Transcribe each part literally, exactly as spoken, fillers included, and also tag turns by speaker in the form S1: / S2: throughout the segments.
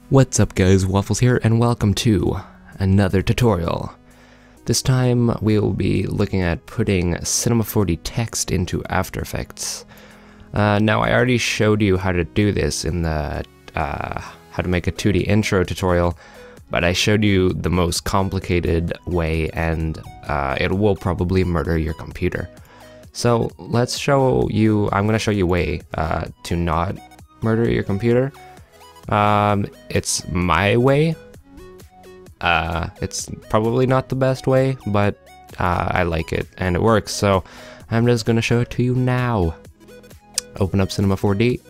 S1: What's up guys, Wafflez here and welcome to another tutorial. This time we will be looking at putting Cinema four D text into After Effects. Uh, now I already showed you how to do this in the uh, how to make a two D intro tutorial, but I showed you the most complicated way and uh, it will probably murder your computer. So let's show you, I'm going to show you a way uh, to not murder your computer. Um, it's my way. Uh, it's probably not the best way, but uh, I like it and it works, so I'm just gonna show it to you now. Open up Cinema four D.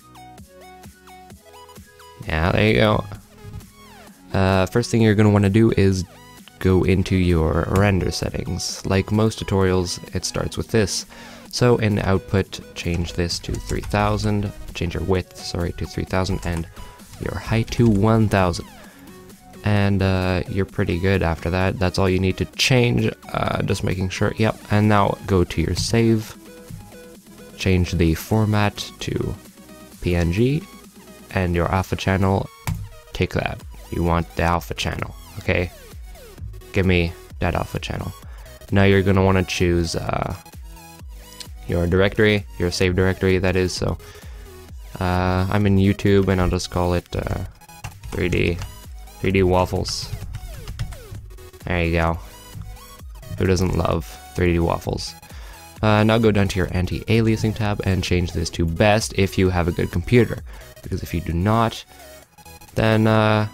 S1: Yeah, there you go. Uh, first thing you're gonna want to do is go into your render settings. Like most tutorials, it starts with this. So in output, change this to three thousand, change your width, sorry, to three thousand, and your height to one thousand. And uh, you're pretty good after that. That's all you need to change, uh, just making sure, yep. And now go to your save, change the format to P N G, and your alpha channel, take that. You want the alpha channel, okay? Give me that alpha channel. Now you're gonna wanna choose uh, your directory, your save directory that is, so uh, I'm in YouTube and I'll just call it uh, three D Wafflez. There you go. Who doesn't love three D Wafflez? Uh, now go down to your anti-aliasing tab and change this to best if you have a good computer, because if you do not, then uh,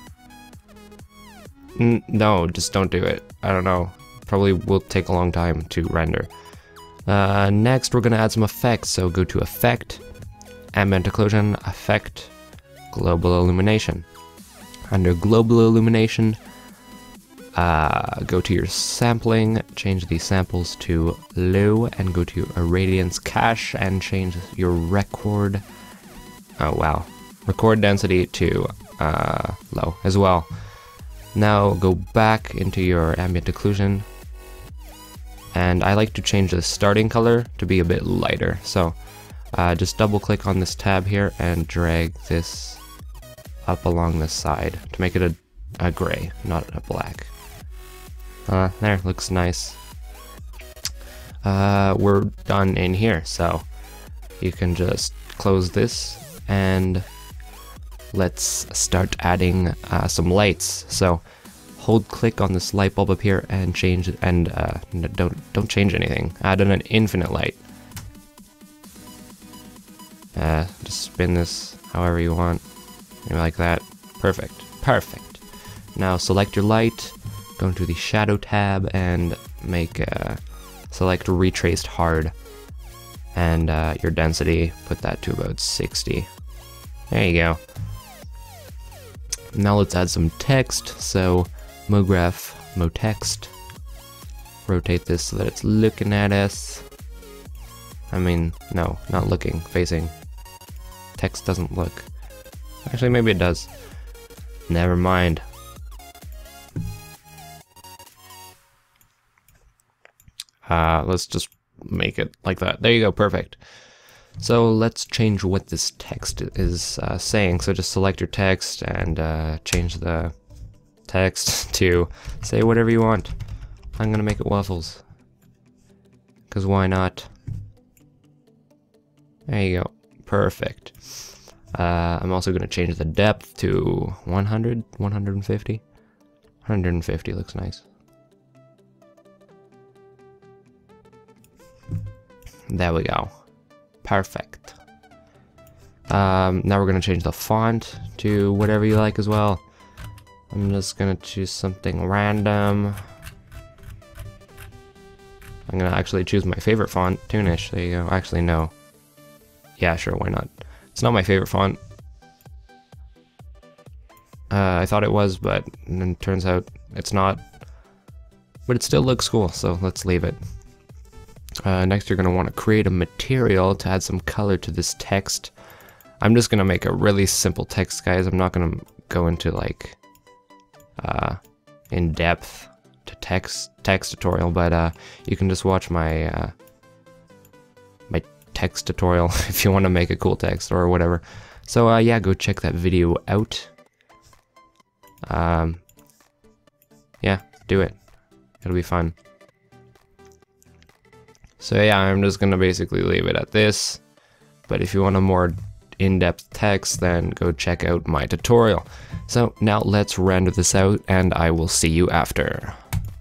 S1: n no, just don't do it. I don't know. Probably will take a long time to render. Uh, next, we're gonna add some effects. So go to Effect, Ambient Occlusion, Effect, Global Illumination. Under Global Illumination, uh, go to your sampling, change the samples to low, and go to Irradiance Cache and change your record. Oh wow, record density to uh, low as well. Now go back into your ambient occlusion, and I like to change the starting color to be a bit lighter. So uh, just double click on this tab here and drag this up along the side to make it a, a gray, not a black. Uh, there, looks nice. Uh, we're done in here, so you can just close this and let's start adding uh, some lights. So hold click on this light bulb up here and change it, and uh, don't don't change anything. Add in an infinite light. Uh, just spin this however you want. Maybe like that. Perfect. Perfect. Now select your light, go into the shadow tab and make uh, select retraced hard, and uh, your density, put that to about sixty. There you go. Now let's add some text. So MoGraph, MoText. Rotate this so that it's looking at us. I mean, no, not looking, facing. Text doesn't look. Actually, maybe it does. Never mind. Uh, let's just make it like that. There you go, perfect. So let's change what this text is uh, saying. So just select your text and uh, change the text to say whatever you want. I'm gonna make it Wafflez, because why not? There you go, perfect. Uh, I'm also going to change the depth to one hundred, one fifty. one fifty looks nice. There we go. Perfect. Um, now we're going to change the font to whatever you like as well. I'm just going to choose something random. I'm going to actually choose my favorite font, Toonish. There you go. Actually, no. Yeah, sure, why not? It's not my favorite font. Uh, I thought it was, but then it turns out it's not. But it still looks cool, so let's leave it. Uh, next, you're going to want to create a material to add some color to this text. I'm just going to make a really simple text, guys. I'm not going to go into like uh, in depth to text text tutorial, but uh, you can just watch my uh, my text tutorial if you want to make a cool text or whatever. So uh, yeah, go check that video out. Um, yeah, do it. It'll be fun. So yeah, I'm just gonna basically leave it at this. But if you want a more in-depth text, then go check out my tutorial. So now let's render this out and I will see you after.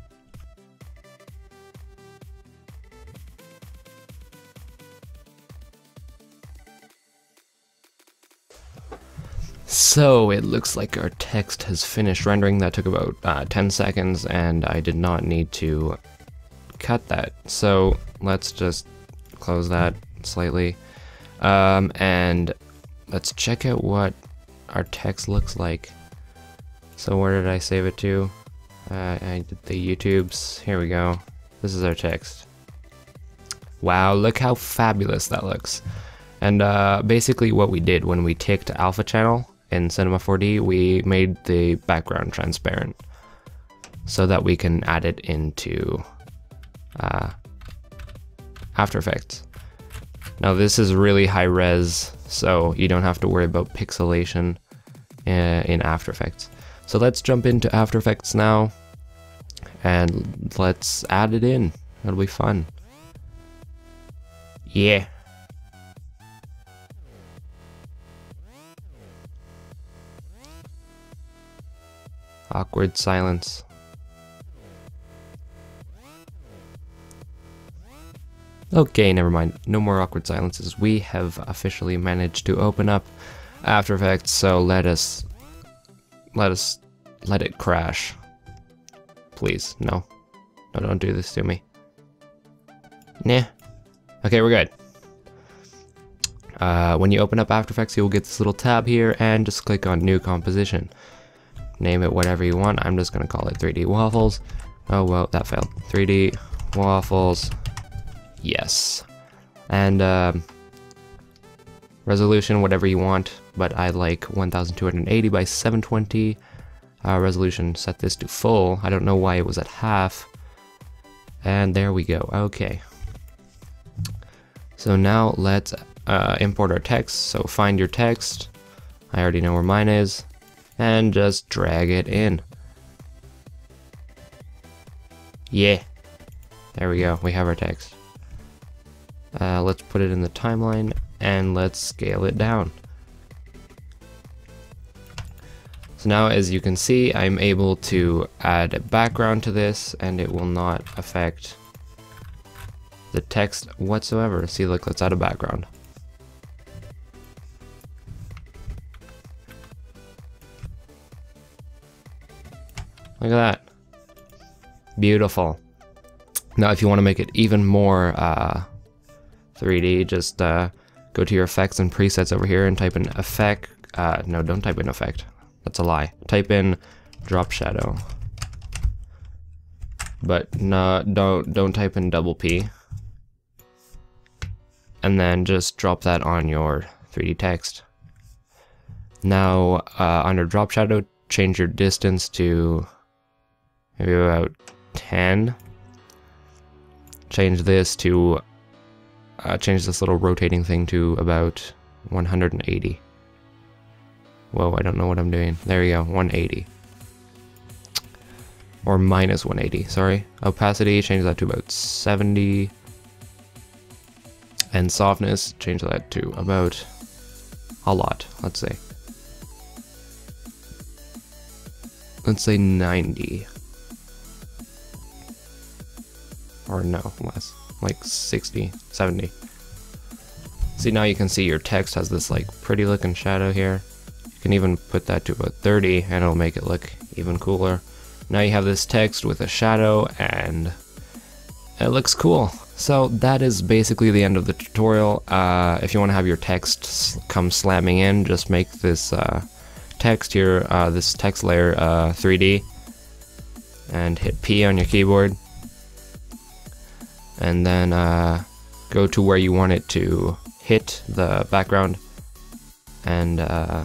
S1: So it looks like our text has finished rendering. That took about uh, ten seconds and I did not need to cut that. So let's just close that slightly. Um, and let's check out what our text looks like. So where did I save it to? Uh, I did the YouTubes. Here we go. This is our text. Wow, look how fabulous that looks. And uh, basically what we did when we ticked alpha channel in Cinema four D, we made the background transparent so that we can add it into uh, After Effects. Now this is really high res, so you don't have to worry about pixelation uh, in After Effects. So let's jump into After Effects now and let's add it in. It'll be fun. Yeah. Awkward silence. Okay, never mind. No more awkward silences. We have officially managed to open up After Effects, so let us let us let it crash. Please, no. No, don't do this to me. Nah. Okay, we're good. Uh, when you open up After Effects, you'll get this little tab here and just click on New Composition. Name it whatever you want. I'm just gonna call it three D Waffles. Oh well, that failed. three D Waffles. Yes. And um, resolution, whatever you want, but I like twelve eighty by seven twenty. Uh, resolution, set this to full. I don't know why it was at half. And there we go. Okay. So now let's uh, import our text. So find your text. I already know where mine is. And just drag it in. Yeah. There we go. We have our text. Uh, let's put it in the timeline and let's scale it down. So now, as you can see, I'm able to add a background to this and it will not affect the text whatsoever. See, look, let's add a background. Look at that. Beautiful. Now, if you want to make it even more uh, three D, just uh, go to your effects and presets over here and type in effect. Uh, no, don't type in effect. That's a lie. Type in drop shadow. But no, don't don't type in double P. And then just drop that on your three D text. Now, uh, under drop shadow, change your distance to maybe about ten. Change this to, uh, change this little rotating thing to about one hundred eighty. Whoa, I don't know what I'm doing. There we go, one eighty. Or minus one eighty, sorry. Opacity, change that to about seventy. And softness, change that to about a lot, let's say. Let's say ninety. Or no, less. Like sixty, seventy. See, now you can see your text has this like pretty looking shadow here. You can even put that to about thirty and it'll make it look even cooler. Now you have this text with a shadow and it looks cool. So that is basically the end of the tutorial. Uh, if you want to have your text come slamming in, just make this uh, text here, uh, this text layer uh, three D and hit P on your keyboard. And then uh, go to where you want it to hit the background and uh,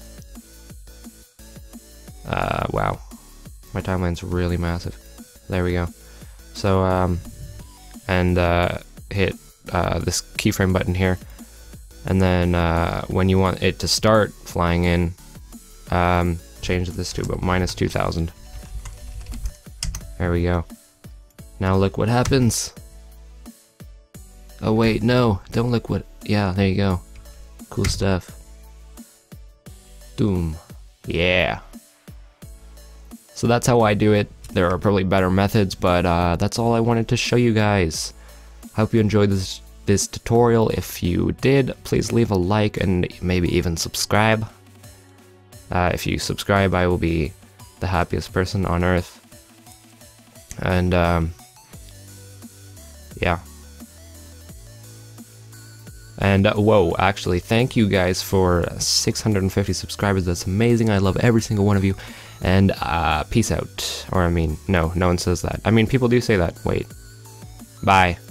S1: uh, wow, my timeline's really massive. There we go. So um, and uh, hit uh, this keyframe button here, and then uh, when you want it to start flying in, um, change this to about minus two thousand. There we go. Now look what happens. Oh wait, no, don't look what, yeah, there you go. Cool stuff. Doom. Yeah. So that's how I do it. There are probably better methods, but uh, that's all I wanted to show you guys. Hope you enjoyed this this tutorial. If you did, please leave a like and maybe even subscribe. Uh, if you subscribe, I will be the happiest person on earth. And um, yeah. And uh, whoa, actually, thank you guys for six hundred fifty subscribers. That's amazing. I love every single one of you. And uh, peace out. Or I mean, no, no one says that. I mean, people do say that. Wait. Bye.